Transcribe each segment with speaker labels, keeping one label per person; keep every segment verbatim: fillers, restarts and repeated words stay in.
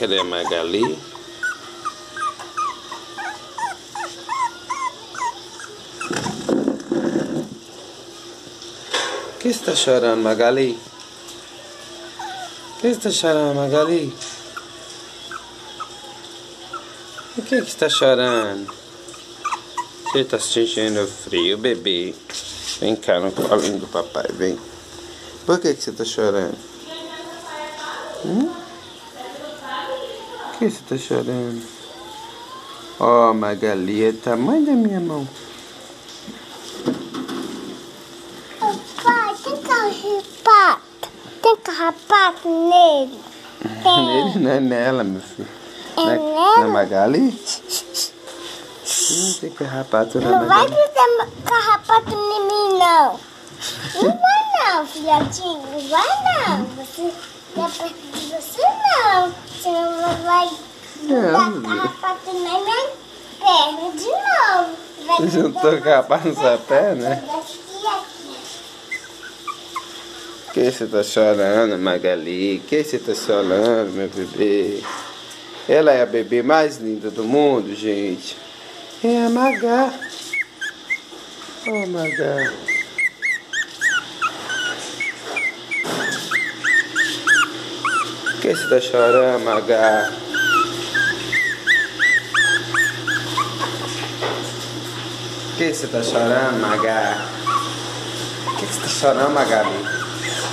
Speaker 1: Cadê a Magali? Por que você tá chorando, Magali? Por que você tá chorando, Magali? Por que que você tá chorando? Você tá sentindo frio, bebê? Vem cá no colinho do papai, vem. Por que que você tá chorando? Hum? Por que você tá chorando? Ó, oh, Magali, é o tamanho da minha mão.
Speaker 2: Papai, tem carrapato. Tem carrapato nele. Tem.
Speaker 1: Nele não é nela, meu filho.
Speaker 2: É
Speaker 1: na,
Speaker 2: nela?
Speaker 1: Na Magali? Não tem carrapato na
Speaker 2: Não vai
Speaker 1: Magali.
Speaker 2: ter carrapato em mim, não. Não vai não, filhotinho. Não vai não. Você tá perto de você, não. Senão não vai dar carrapato na minha perna de novo. Vai
Speaker 1: Você não tá carrapato na sua perna?
Speaker 2: Daqui aqui.
Speaker 1: Por que você tá chorando, Magali? Por que você tá chorando, meu bebê? Ela é a bebê mais linda do mundo, gente. É a Magá. Oh, Magá. Por que você tá chorando, Magá? Por que você tá chorando, Magá? Por que você tá chorando, Magali?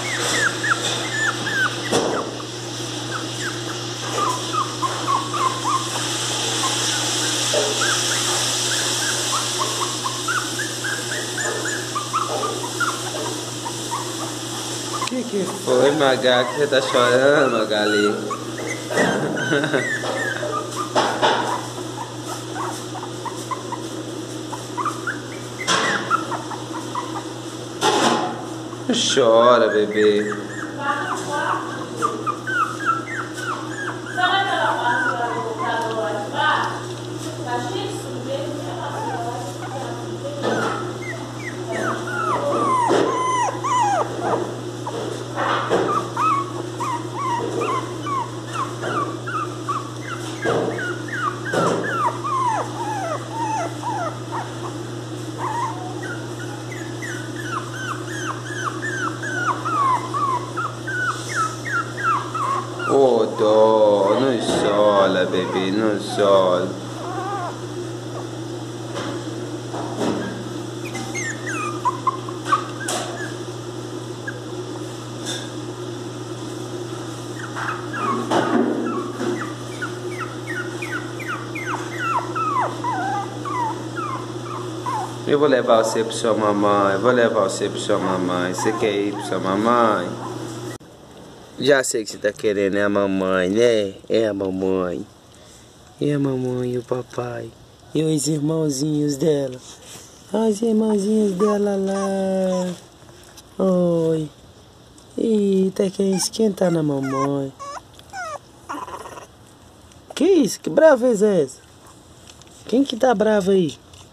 Speaker 1: O que que foi, Magá, que você tá chorando, Magali? Não chora, bebê. Ô, dó, não isola, bebê, não isola. Eu vou levar você pra sua mamãe, eu vou levar você pra sua mamãe. Você quer ir pra sua mamãe? Já sei que você tá querendo, é a mamãe, né? É a mamãe. É a mamãe e o papai. E os irmãozinhos dela. Os irmãozinhos dela lá. Oi. Eita, quem esquentar na mamãe. Que isso? Que braveza é essa? Quem que tá bravo aí?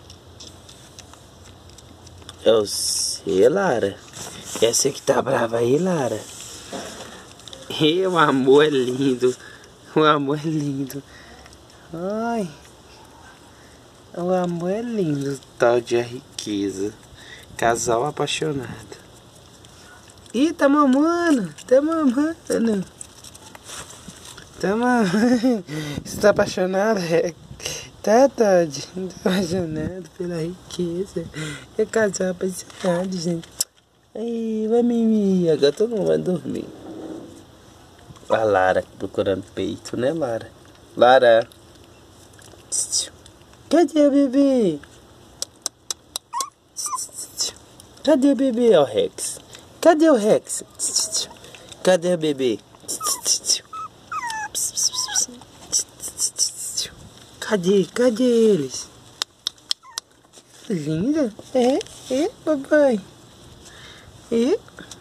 Speaker 1: É você, Lara. É você que tá brava aí, Lara. E o amor é lindo. O amor é lindo. Ai. O amor é lindo. Tal de a riqueza. Casal apaixonado. Ih, tá mamando. Tá mamando. Tá mamando. Você tá apaixonado? É. Tá, Todd. Tá apaixonado pela riqueza. É casal apaixonado, gente. Ai, vai mimir. Agora todo mundo vai dormir. A Lara procurando peito, né, Lara? Lara. Cadê o bebê? Cadê o bebê, ó, Rex? Cadê o Rex? Cadê o bebê? Cadê? Cadê eles? Linda? É? É, papai? É?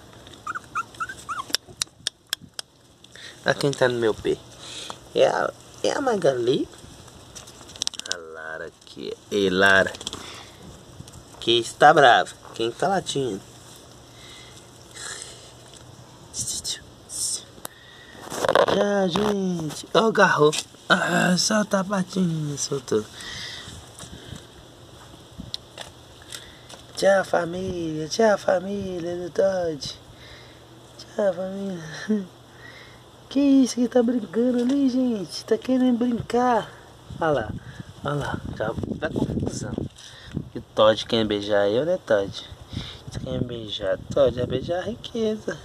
Speaker 1: Olha quem tá no meu pé. É a, é a Magali. A Lara aqui. Ei, Lara. Quem está brava? Quem tá latindo? Tchau, gente. Ó, oh, agarrou. Ah, solta a patinha, soltou. Tchau, família. Tchau, família do Todd. Tchau, família. Que isso que tá brincando ali, gente? Tá querendo brincar? Olha lá, olha lá. Já dá confusão. E o Todd quer beijar eu, né, Todd? Você quer beijar? Todd vai beijar a riqueza.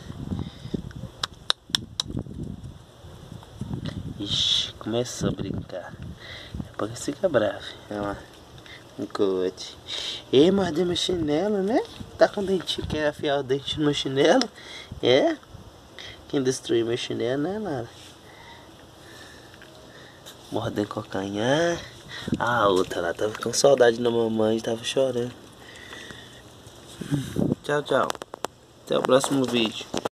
Speaker 1: Ixi, começou a brincar. Depois fica bravo. Olha lá. Um cote. Ei, mordeu meu chinelo, né? Tá com o dentinho, quer afiar o dente no chinelo? É? Quem destruiu meu chinelo, né, Lara? Mordendo calcanhar. A outra lá tava com saudade da mamãe, tava chorando. Tchau, tchau. Até o próximo vídeo.